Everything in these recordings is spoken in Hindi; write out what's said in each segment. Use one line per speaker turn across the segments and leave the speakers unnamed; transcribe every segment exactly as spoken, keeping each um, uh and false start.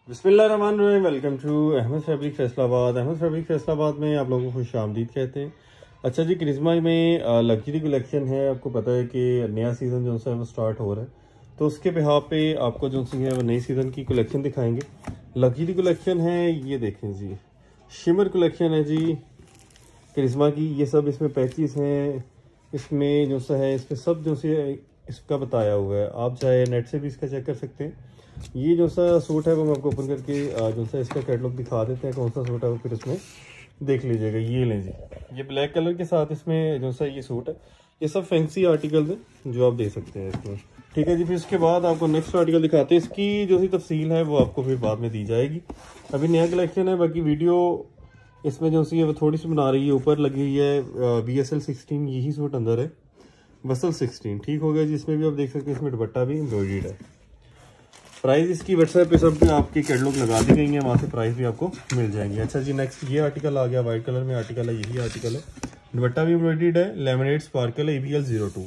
बिस्मिल्लाहिर्रहमानिर्रहीम। Welcome to Ahmed fabric Faisalabad. Ahmed fabric Faisalabad में आप लोगों को खुश आमदीद कहते हैं। अच्छा जी, करिश्मा में लग्जरी कलेक्शन है। आपको पता है कि नया सीज़न जो है वो स्टार्ट हो रहा है, तो उसके बिहार पे आपको जो सी है वो नई सीज़न की कलेक्शन दिखाएंगे। लग्जरी कलेक्शन है, ये देखें जी, शिमर कलेक्शन है जी करिश्मा की। ये सब इसमें पैचेस हैं, इसमें जो सा है इसमें सब जो से इसका बताया हुआ है। आप चाहे नेट से भी इसका चेक कर सकते हैं। ये जो सा सूट है वो मैं आपको ओपन करके जो सा इसका कैटलॉग दिखा देते हैं, कौन सा सूट है वो फिर इसमें देख लीजिएगा। ये लें जी, ये ब्लैक कलर के साथ इसमें जो सा ये सूट है। ये सब फैंसी आर्टिकल है जो आप दे सकते हैं इसमें, ठीक है जी। फिर इसके बाद आपको नेक्स्ट आर्टिकल दिखाते हैं। इसकी जो सी तफसील है वो आपको फिर बाद में दी जाएगी। अभी नया कलेक्शन है, बाकी वीडियो इसमें जो सी है वो थोड़ी सी बना रही है। ऊपर लगी हुई है बी एस एल सिक्सटीन, यही सूट अंदर है बसल सिक्सटीन, ठीक हो गया जी। इसमें भी आप देख सकते हैं, इसमें दुपट्टा भी एम्ब्रॉयडर्ड है। प्राइस इसकी व्हाट्सएप पे सब आपकी कैटलॉग लगा दी गई है, वहाँ से प्राइस भी आपको मिल जाएंगे। अच्छा जी, नेक्स्ट ये आर्टिकल आ गया, व्हाइट कलर में आर्टिकल है, यही आर्टिकल है। दुपट्टा भी एम्ब्रॉयडर्ड है, लेमिनेट स्पार्कल है, A B L zero two.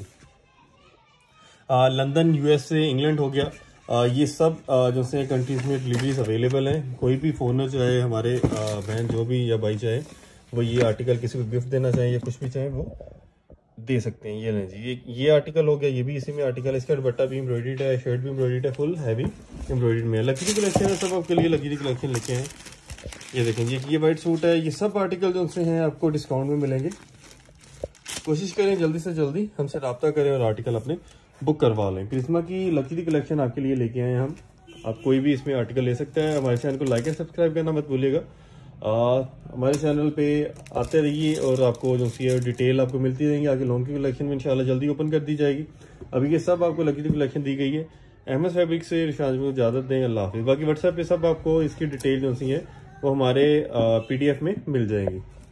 London, USA, England हो गया। आ, ये सब आ, जो से कंट्रीज में डिलीवरीज अवेलेबल हैं। कोई भी फोनर चाहे हमारे बहन जो भी या भाई चाहे वो ये आर्टिकल किसी को गिफ्ट देना चाहे या कुछ भी चाहे वो दे सकते हैं। ये नहीं जी, ये ये आर्टिकल हो गया, ये भी इसी में आर्टिकल है। इसका दुपट्टा भी एम्ब्रॉयडर्ड है, शर्ट भी एम्ब्रॉयडर्ड है, फुल हैवी एम्ब्रॉयडर्ड में। लग्जरी कलेक्शन है, सब आपके लिए लग्जरी कलेक्शन लेके हैं। ये देखें जी, ये वाइट सूट है। ये सब आर्टिकल जो उनसे हैं आपको डिस्काउंट में मिलेंगे। कोशिश करें जल्दी से जल्दी हमसे रब्ता करें और आर्टिकल अपने बुक करवा लें। करिश्मा की लग्जरी कलेक्शन आपके लिए लेके आए हैं हम। आप कोई भी इसमें आर्टिकल ले सकते हैं। हमारे चैनल को लाइक एंड सब्सक्राइब करना मत भूलिएगा। हमारे चैनल पे आते रहिए और आपको जो सी है डिटेल आपको मिलती रहेंगी। आगे लोन की कलेक्शन में इंशाल्लाह जल्दी ओपन कर दी जाएगी। अभी ये सब आपको लग्जरी कलेक्शन दी गई है। अहमद फैब्रिक से इरशाद को इजाज़त दें। अल्लाह हाफिज़। बाकी व्हाट्सएप पे सब आपको इसकी डिटेल जो सी है वो हमारे पी डी एफ में मिल जाएंगी।